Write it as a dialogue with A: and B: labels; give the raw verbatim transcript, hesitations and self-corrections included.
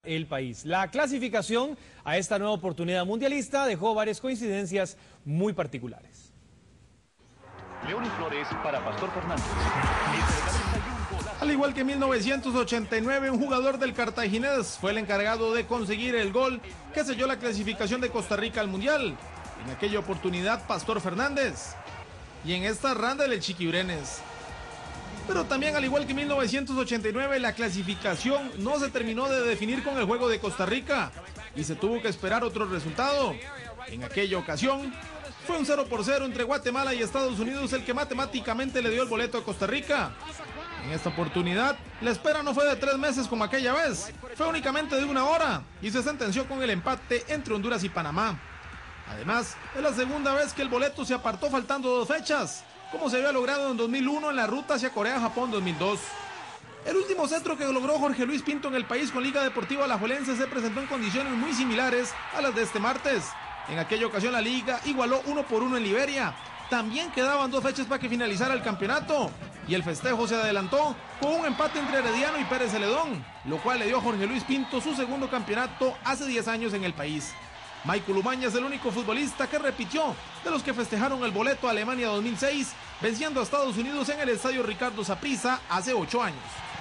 A: el país. La clasificación a esta nueva oportunidad mundialista dejó varias coincidencias muy particulares.
B: León y Flores para Pastor Fernández.
C: Al igual que en mil novecientos ochenta y nueve, un jugador del Cartaginés fue el encargado de conseguir el gol que selló la clasificación de Costa Rica al Mundial. En aquella oportunidad, Pastor Fernández. Y en esta ronda, el Chiquibrenes. Pero también, al igual que en mil novecientos ochenta y nueve, la clasificación no se terminó de definir con el juego de Costa Rica y se tuvo que esperar otro resultado. En aquella ocasión, fue un cero por cero entre Guatemala y Estados Unidos el que matemáticamente le dio el boleto a Costa Rica. En esta oportunidad, la espera no fue de tres meses como aquella vez, fue únicamente de una hora y se sentenció con el empate entre Honduras y Panamá. Además, es la segunda vez que el boleto se apartó faltando dos fechas, como se había logrado en dos mil uno en la ruta hacia Corea-Japón dos mil dos. El último cetro que logró Jorge Luis Pinto en el país con Liga Deportiva Alajuelense se presentó en condiciones muy similares a las de este martes. En aquella ocasión la Liga igualó uno por uno en Liberia. También quedaban dos fechas para que finalizara el campeonato y el festejo se adelantó con un empate entre Herediano y Pérez Celedón, lo cual le dio a Jorge Luis Pinto su segundo campeonato hace diez años en el país. Michael Umaña es el único futbolista que repitió de los que festejaron el boleto a Alemania dos mil seis, venciendo a Estados Unidos en el estadio Ricardo Saprissa hace ocho años.